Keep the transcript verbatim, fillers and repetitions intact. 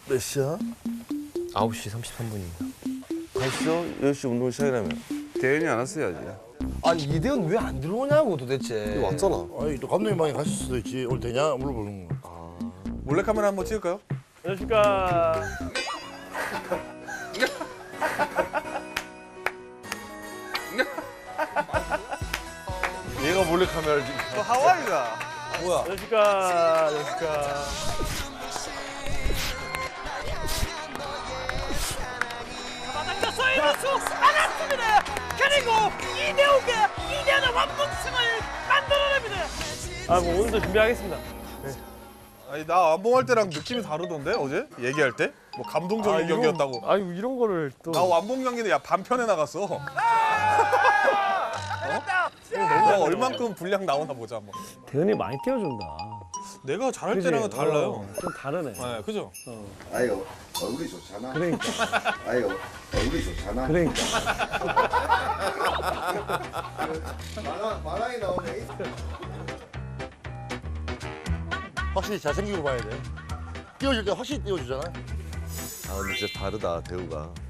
몇 시야? 아홉 시 삼십삼 분입니다. 가시죠. 열 시 운동 시작이라면. 대현이 안 왔어야지. 아니 이대현 왜 안 들어오냐고 도대체. 왔잖아. 아니 또 감독님 방에 가실 수도 있지. 오늘 되냐 물어보는 거. 몰래카메라 한번 찍을까요? 안녕하십니까. 얘가 몰래 카메라를 지금. 또 하와이가. 뭐야? 안녕하십니까. 안녕하십니까. 바닥에서 이루수 알았습니다. 그리고 이대호가 이대호의 완봉승을 만들어냅니다. 아, 뭐 오늘도 준비하겠습니다. 아니 나 완봉할 때랑 느낌이 다르던데 어제 얘기할 때? 뭐 감동적인 경기였다고. 아, 이런 거를 또. 나 완봉 경기는 야 반편에 나갔어. 어? 내가 얼만큼 분량 나오나 보자 뭐. 대현이 많이 띄워준다. 내가 잘할 그지? 때랑은 달라요. 어, 좀 다르네. 네, 그죠? 아이고 얼굴이 좋잖아. 그러니까. 아이고 얼굴이 좋잖아. 그러니까. 마랑 마랑이 나오네. 확실히 잘생기고 봐야 돼. 띄워줄 때 확실히 띄워주잖아. 아 근데 진짜 다르다 대우가.